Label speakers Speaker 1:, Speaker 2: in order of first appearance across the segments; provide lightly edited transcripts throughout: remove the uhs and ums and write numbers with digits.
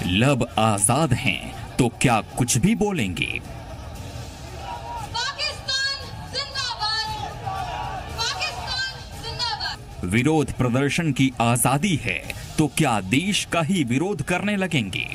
Speaker 1: लब आजाद हैं तो क्या कुछ भी बोलेंगे।
Speaker 2: पाकिस्तान जिंदाबाद, पाकिस्तान जिंदाबाद।
Speaker 1: विरोध प्रदर्शन की आजादी है तो क्या देश का ही विरोध करने लगेंगे।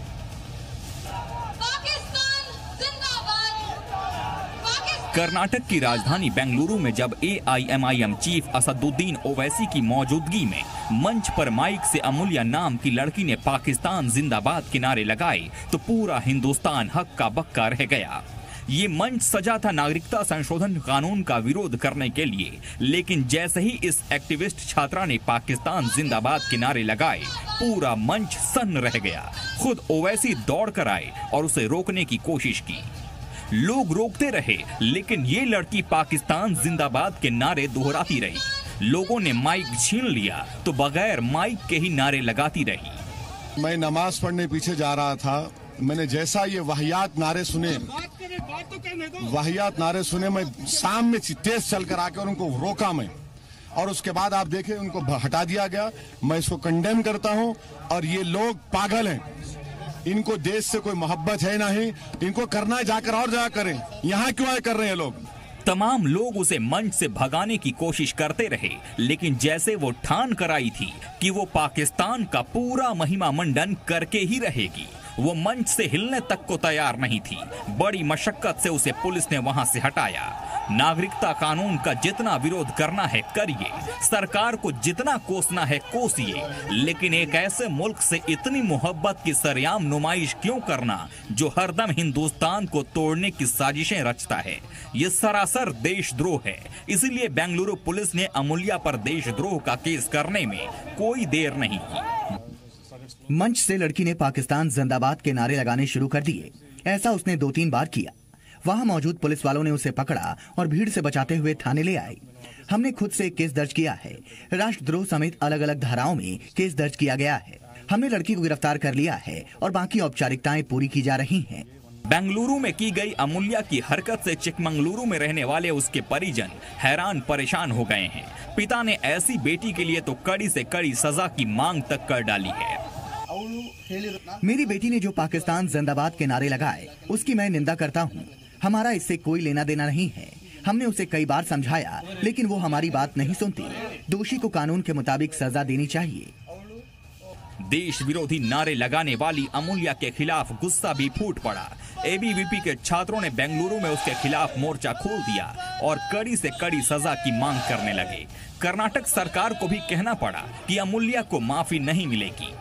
Speaker 2: पाकिस्तान जिंदाबाद, पाकिस्तान।
Speaker 1: कर्नाटक की राजधानी बेंगलुरु में जब AIMIM चीफ असदुद्दीन ओवैसी की मौजूदगी में मंच पर माइक से अमूल्या नाम की लड़की ने पाकिस्तान जिंदाबाद के नारे लगाए तो पूरा हिंदुस्तान हक्का बक्का रह गया। ये मंच सजा था नागरिकता संशोधन कानून का विरोध करने के लिए, लेकिन जैसे ही इस एक्टिविस्ट छात्रा ने पाकिस्तान जिंदाबाद के नारे लगाए पूरा मंच सन्न रह गया। खुद ओवैसी दौड़ कर आए और उसे रोकने की कोशिश की। लोग रोकते रहे लेकिन ये लड़की पाकिस्तान जिंदाबाद के नारे दोहराती रही। लोगों ने माइक छीन लिया तो बगैर माइक के ही नारे लगाती रही।
Speaker 3: मैं नमाज पढ़ने पीछे जा रहा था, मैंने जैसा ये वाहियात नारे सुने, मैं सामने तेज चल कर आकर उनको रोका मैं, और उसके बाद आप देखें उनको हटा दिया गया। मैं इसको कंडेम करता हूं और ये लोग पागल हैं, इनको देश से कोई मोहब्बत है नहीं, इनको करना है जाकर और जगह करें, यहाँ क्यों आए कर रहे हैं लोग।
Speaker 1: तमाम लोग उसे मंच से भगाने की कोशिश करते रहे, लेकिन जैसे वो ठान कर आई थी कि वो पाकिस्तान का पूरा महिमा मंडन करके ही रहेगी, वो मंच से हिलने तक को तैयार नहीं थी। बड़ी मशक्कत से उसे पुलिस ने वहां से हटाया। नागरिकता कानून का जितना विरोध करना है करिए, सरकार को जितना कोसना है कोसिए, लेकिन एक ऐसे मुल्क से इतनी मोहब्बत की सरेआम नुमाइश क्यों करना जो हरदम हिंदुस्तान को तोड़ने की साजिशें रचता है। ये सरासर देशद्रोह है। इसीलिए बेंगलुरु पुलिस ने अमूल्या पर देशद्रोह का केस करने में कोई देर नहीं की।
Speaker 4: मंच से लड़की ने पाकिस्तान जिंदाबाद के नारे लगाने शुरू कर दिए। ऐसा उसने 2-3 बार किया। वहां मौजूद पुलिस वालों ने उसे पकड़ा और भीड़ से बचाते हुए थाने ले आए। हमने खुद से केस दर्ज किया है। राष्ट्रद्रोह समेत अलग अलग धाराओं में केस दर्ज किया गया है। हमने लड़की को गिरफ्तार कर लिया है और बाकी औपचारिकताएं पूरी की जा रही हैं।
Speaker 1: बेंगलुरु में की गई अमूल्या की हरकत से चिकमंगलुरु में रहने वाले उसके परिजन हैरान परेशान हो गए हैं। पिता ने ऐसी बेटी के लिए तो कड़ी से कड़ी सजा की मांग तक कर डाली है।
Speaker 4: मेरी बेटी ने जो पाकिस्तान जिंदाबाद के नारे लगाए उसकी मैं निंदा करता हूँ। हमारा इससे कोई लेना देना नहीं है। हमने उसे कई बार समझाया लेकिन वो हमारी बात नहीं सुनती। दोषी को कानून के मुताबिक सजा देनी चाहिए।
Speaker 1: देश विरोधी नारे लगाने वाली अमूल्या के खिलाफ गुस्सा भी फूट पड़ा। ABVP के छात्रों ने बेंगलुरु में उसके खिलाफ मोर्चा खोल दिया और कड़ी से कड़ी सजा की मांग करने लगे। कर्नाटक सरकार को भी कहना पड़ा कि अमूल्या को माफी नहीं मिलेगी।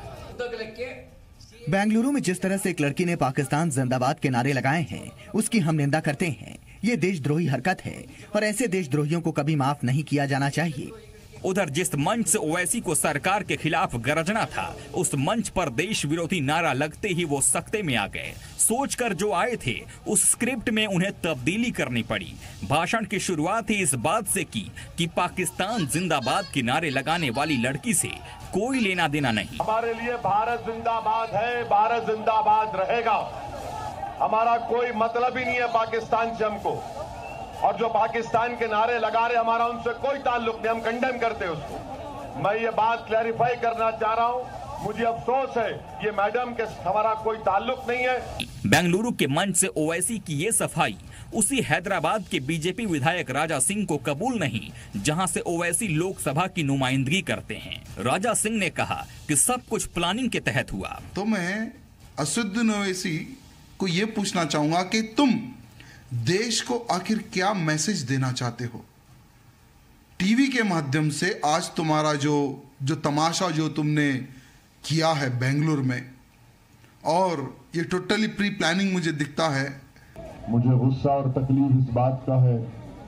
Speaker 4: बेंगलुरु में जिस तरह से एक लड़की ने पाकिस्तान जिंदाबाद के नारे लगाए हैं उसकी हम निंदा करते हैं। ये देशद्रोही हरकत है और ऐसे देशद्रोहियों को कभी माफ नहीं किया जाना चाहिए।
Speaker 1: उधर जिस मंच से ओवैसी को सरकार के खिलाफ गरजना था, उस मंच पर देश विरोधी नारा लगते ही वो सख्ते में आ गए। सोचकर जो आए थे उस स्क्रिप्ट में उन्हें तब्दीली करनी पड़ी। भाषण की शुरुआत ही इस बात से की कि पाकिस्तान जिंदाबाद के नारे लगाने वाली लड़की से कोई लेना देना नहीं।
Speaker 5: हमारे लिए भारत जिंदाबाद है, भारत जिंदाबाद रहेगा। हमारा कोई मतलब ही नहीं है पाकिस्तान से हमको, और जो पाकिस्तान के नारे लगा रहे हमारा उनसे कोई ताल्लुक नहीं, हम कंडेम करते हैं उसको। मैं ये बात क्लैरिफाई करना चाह रहा हूं। मुझे अफसोस है ये मैडम के हमारा कोई ताल्लुक नहीं है।
Speaker 1: बेंगलुरु के मंच से ओवैसी की ये सफाई उसी हैदराबाद के बीजेपी विधायक राजा सिंह को कबूल नहीं, जहां से ओवैसी लोकसभा की नुमाइंदगी करते हैं। राजा सिंह ने कहा कि सब कुछ प्लानिंग के तहत हुआ।
Speaker 6: तो मैं असदुद्दीन ओवैसी को ये पूछना चाहूंगा कि तुम देश को आखिर क्या मैसेज देना चाहते हो? टीवी के माध्यम से आज तुम्हारा जो तमाशा जो तुमने किया है बेंगलुरु में, और ये टोटली प्री प्लानिंग मुझे दिखता है।
Speaker 7: मुझे गुस्सा और तकलीफ इस बात का है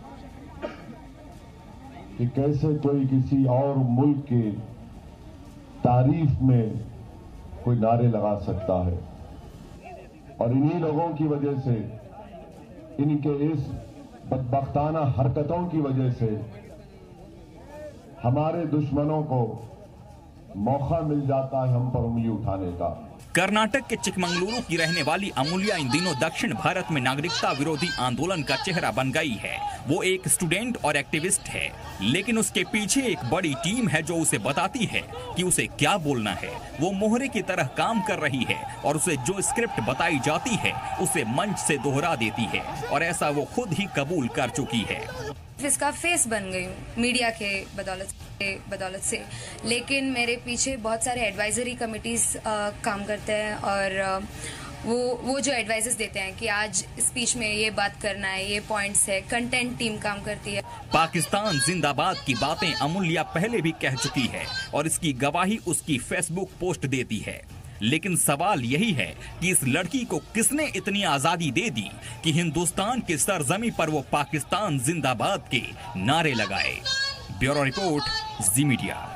Speaker 7: कि कैसे कोई किसी और मुल्क की तारीफ में कोई नारे लगा सकता है, और इन्हीं लोगों की वजह से, इनके इस बदबख्ताना हरकतों की वजह से हमारे दुश्मनों को मौका मिल जाता है हम पर उंगली उठाने का।
Speaker 1: कर्नाटक के चिकमंगलुरु की रहने वाली अमूल्या इन दिनों दक्षिण भारत में नागरिकता विरोधी आंदोलन का चेहरा बन गई है। वो एक स्टूडेंट और एक्टिविस्ट है, लेकिन उसके पीछे एक बड़ी टीम है जो उसे बताती है कि उसे क्या बोलना है। वो मोहरे की तरह काम कर रही है और उसे जो स्क्रिप्ट बताई जाती है उसे मंच से दोहरा देती है, और ऐसा वो खुद ही कबूल कर चुकी है।
Speaker 8: इसका फेस बन गई हूँ मीडिया के बदौलत से, लेकिन मेरे पीछे बहुत सारे एडवाइजरी कमिटीज काम करते हैं, और वो जो एडवाइजेस देते हैं कि आज स्पीच में ये बात करना है, ये पॉइंट्स है, कंटेंट टीम काम करती है।
Speaker 1: पाकिस्तान जिंदाबाद की बातें अमूल्या पहले भी कह चुकी है और इसकी गवाही उसकी फेसबुक पोस्ट देती है। लेकिन सवाल यही है कि इस लड़की को किसने इतनी आजादी दे दी कि हिंदुस्तान के सरजमी पर वो पाकिस्तान जिंदाबाद के नारे लगाए। Bureau report, Zee media.